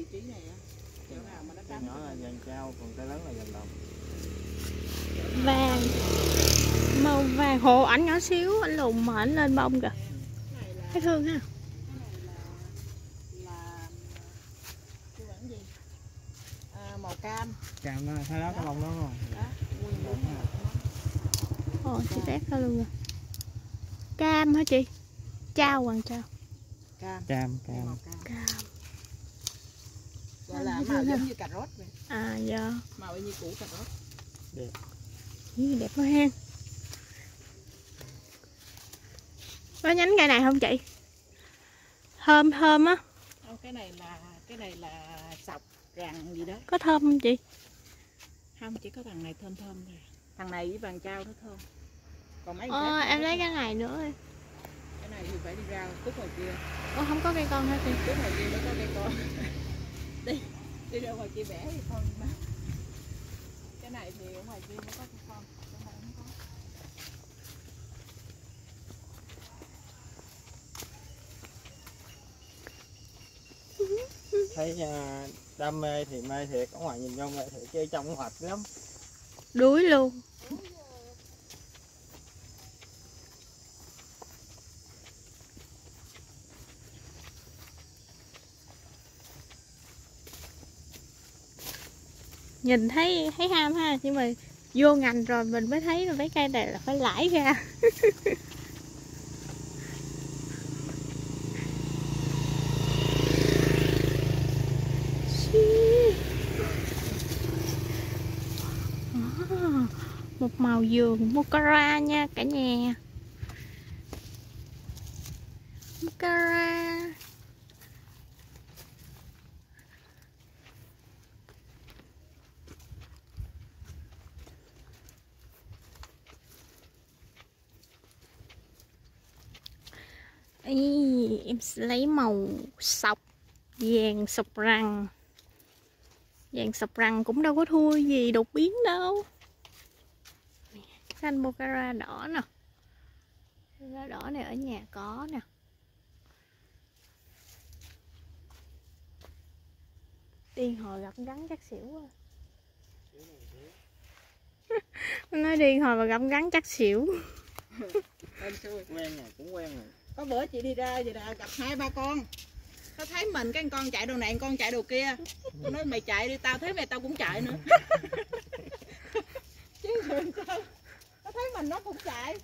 trí này á. Chỗ nào mà nó Cây trắng nhỏ là vàng trao, còn cây lớn là vàng đồng. Vàng, màu vàng. Hộ ảnh nhỏ xíu, ảnh lùn mà ảnh lên bông kìa. Thấy thương ha. Là cái bản gì? Màu cam. Cam đó, thấy đó cái bông đó không? Đó, nguyên bốn màu. Ồ, chị tét ra luôn rồi. Cam hả chị? Trao hoàng trao. Cam. Cam. Màu cam. Cam. Gọi là màu giống như cà rốt vậy. À dạ. Màu như củ cà rốt. Đẹp. Đẹp quá ha. Có nhánh cây này không chị? Thơm thơm á. Không, cái này là sọc rằn gì đó. Có thơm không chị? Không, chỉ có thằng này thơm thôi. Thằng này với vàng trao nó thơm. Còn mấy cái Em lấy cái này nữa. cái này thì phải đi ra cúc ngoài kia. Không có cây con hả chị? Cúc ngoài kia mới có cây con. đi ra ngoài kia bẻ thì con mà. Cái này thì ở ngoài kia mới có cây con, trong này không có. Thấy đam mê thì mê thiệt, ở ngoài nhìn vô mê thiệt chứ trong hoạch lắm. Đuối luôn. Nhìn thấy ham ha, nhưng mà vô ngành rồi mình mới thấy là mấy cây này là phải lãi ra. Một màu vườn mocara nha cả nhà. Mocara. Ý, em sẽ lấy màu sọc vàng sọc răng. Vàng sọc răng cũng đâu có thua gì đột biến đâu. Xanh mocara đỏ nè. Mocara đỏ này ở nhà có nè. Điên hồi gặp rắn chắc xỉu quá. Nói điên hồi mà gặp rắn chắc xỉu. Quen rồi, cũng quen rồi. Có bữa chị đi ra vậy là gặp 2-3 con. Nó thấy mình cái con chạy đầu này, con chạy đầu kia. Nó nói mày chạy đi, tao thấy mày tao cũng chạy nữa. Chứ sao? Nó thấy mình nó cũng chạy.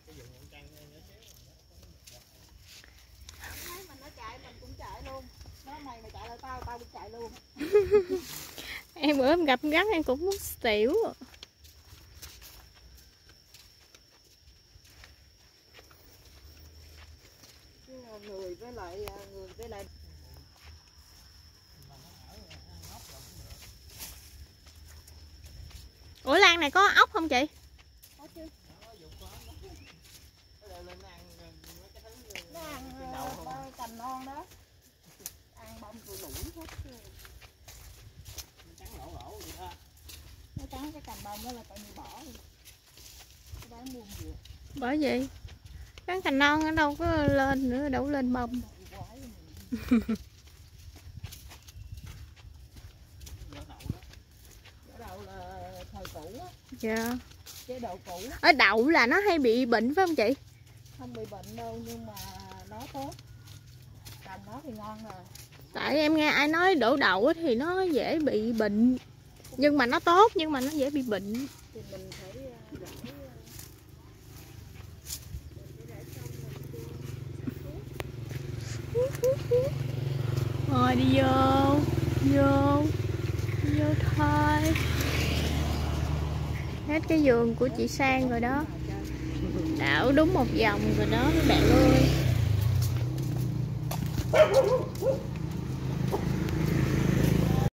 Thấy mình nó chạy mình cũng chạy luôn. Nó mày chạy lại tao, tao cũng chạy luôn. Em bữa em gặp rắn em cũng muốn xỉu. Người với lại Ủa lan này có ốc không chị? có chứ. Nó ăn cành non đó. Ăn bông tụi lũi hết. Trắng lỗ vậy đó. Nó trắng cái cành bông đó là coi như bỏ đi. Cái bán buông gì. Bởi vậy cái cành non ở đâu có lên nữa, đâu lên bông. Đậu là thời cũ á. Dạ. Chế độ cũ. Ở đậu là nó hay bị bệnh phải không chị? Không bị bệnh đâu nhưng mà nó tốt. Trồng nó thì ngon rồi. Tại em nghe ai nói đổ đậu thì nó dễ bị bệnh. Nhưng mà nó tốt nhưng mà nó dễ bị bệnh. Thì mình phải Rồi đi vô thôi. Hết cái vườn của chị Sang rồi đó. Đảo đúng một vòng rồi đó các bạn ơi.